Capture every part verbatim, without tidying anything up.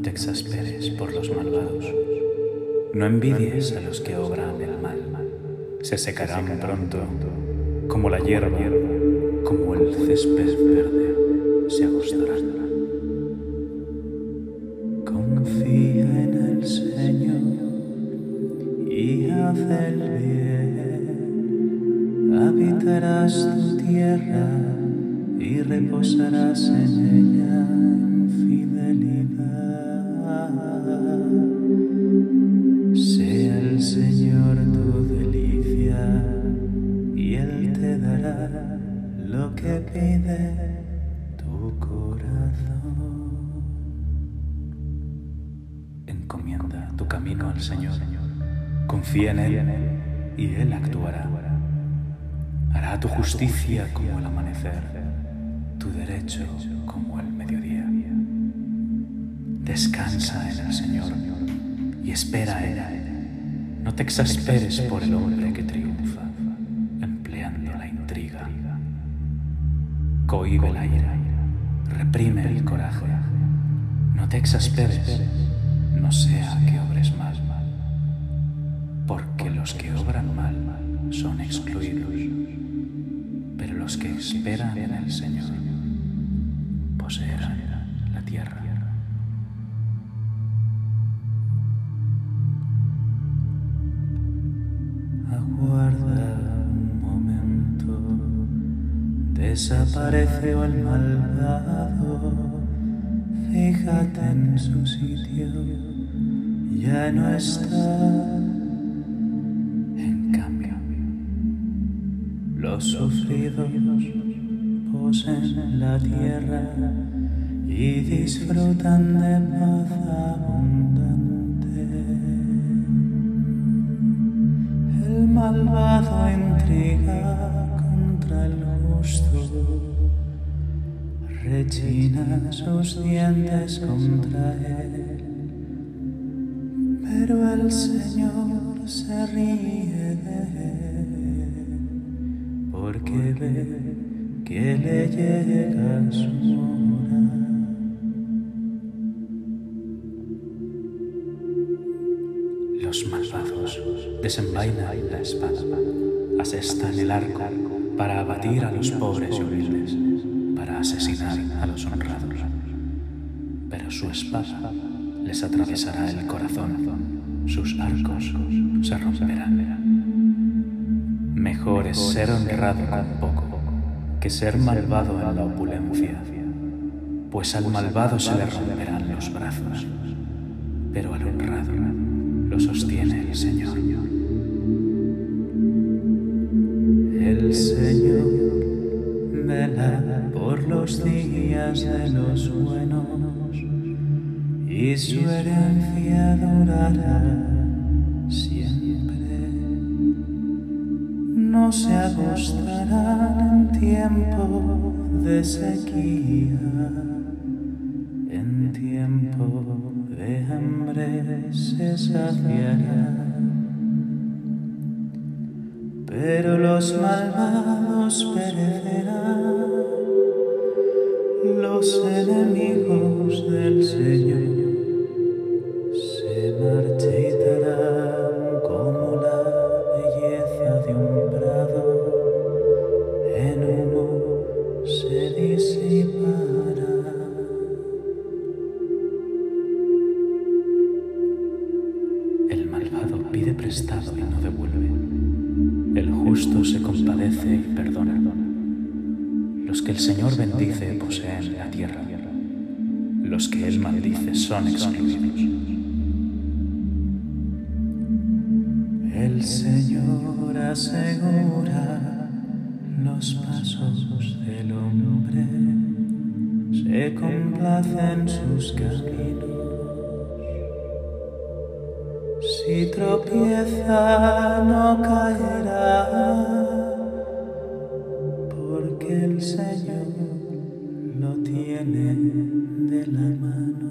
te exasperes por los malvados, no envidies a los que obran el mal. Se secarán pronto, como la hierba, como el césped verde, se agostarán. Confía en el Señor y haz el bien. Habitarás tu tierra y reposarás en ella en fidelidad. Sea el Señor tu delicia y Él te dará lo que pide tu corazón. Encomienda tu camino al Señor, confía en Él y Él actuará. Hará tu justicia como el amanecer, tu derecho como el mediodía. Descansa en el Señor y espera en Él. No te exasperes por el hombre que triunfa, empleando la intriga. Cohíbe la ira, reprime el coraje. No te exasperes, no sea que obres mal, porque los que obran mal son excluidos, pero los que esperan en el Señor poseerán la tierra. Aguarda un momento, desapareció el malvado, fíjate en su sitio, ya no está. En cambio, los sufridos poseen la tierra y disfrutan de paz abundante. El malvado intriga contra el justo, rechina sus dientes contra él, pero el Señor se ríe de él, porque ve que le llega su hora. Los malvados desenvainan la espada, asestan el arco para abatir a los pobres y humildes, para asesinar a los honrados. Pero su espada les atravesará el corazón, sus arcos se romperán. Mejor es ser honrado con poco que ser malvado en la opulencia, pues al malvado se le romperán los brazos, pero al honrado lo sostiene el Señor. El Señor vela por los días de los buenos y su herencia durará siempre. No se agostarán en tiempo de sequía, en tiempo de hambre se saciará. Pero los malvados perecerán, los enemigos del Señor se marchitarán como la belleza de un prado, en humo se disipará. El malvado pide prestado y no devuelve. El justo se compadece y perdona. Los que el Señor bendice poseen la tierra. Los que Él maldice son excluidos. El Señor asegura los pasos del hombre, se complace en sus caminos. Si tropieza no caerá, porque el Señor lo tiene de la mano.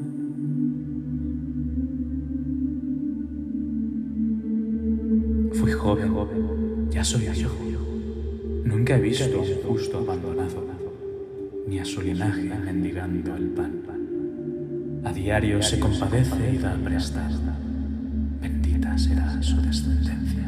Fui joven, ya soy viejo. Nunca he visto a un justo abandonado, ni a su linaje mendigando el pan. A diario se compadece y da prestado. Bendita será su descendencia.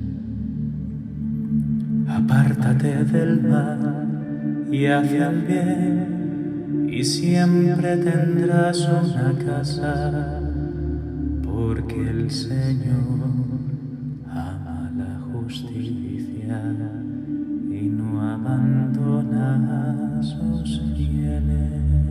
Apártate del mal y haz el bien, y siempre tendrás una casa, porque el Señor ama la justicia y no abandona a sus fieles.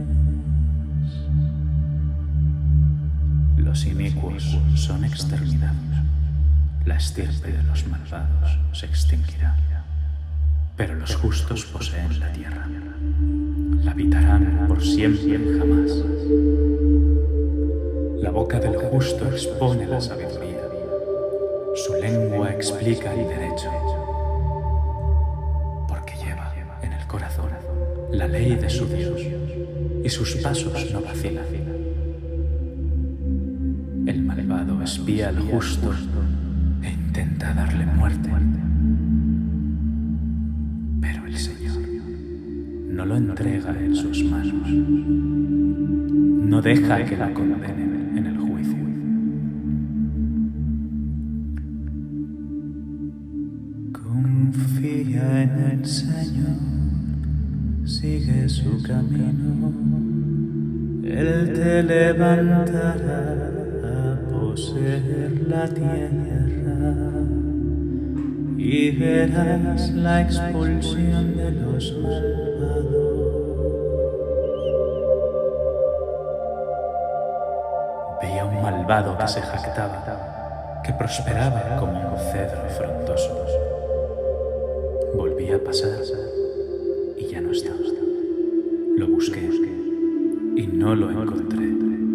Los inicuos son exterminados. La estirpe de los malvados se extinguirá. Pero los justos poseen la tierra. La habitarán por siempre y jamás. La boca del justo expone la sabiduría. Su lengua explica el derecho. Porque lleva en el corazón la ley de su Dios, y sus pasos no vacilan. El malvado espía al justo e intenta darle muerte. Pero el Señor no lo entrega en sus manos. No deja que lo condenen en el juicio. Confía en el Señor, sigue su camino. Él te levantará a poseer la tierra, y verás la expulsión de los malvados. Veía un malvado que se jactaba, que prosperaba como un cedro frondoso. Volví a pasar y ya no estaba. Lo busqué y no lo encontré.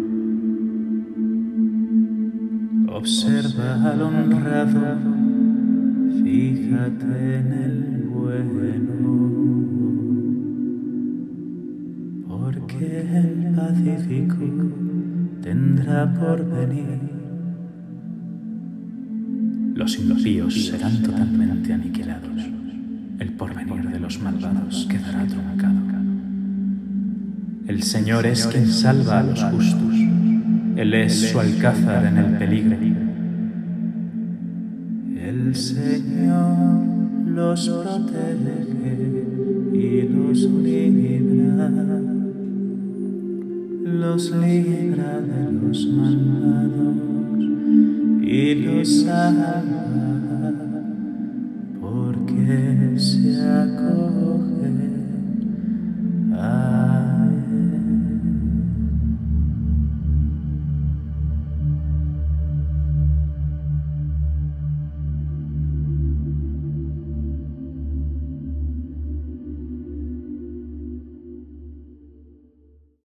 Observa al honrado, fíjate en el bueno, porque el pacífico tendrá por venir. Los impíos serán totalmente aniquilados. El porvenir de los malvados quedará truncado. El Señor es quien salva a los justos. Él es su alcázar en el peligro. El Señor los protege y los libra, los libra de los malvados y los salva, porque se acoge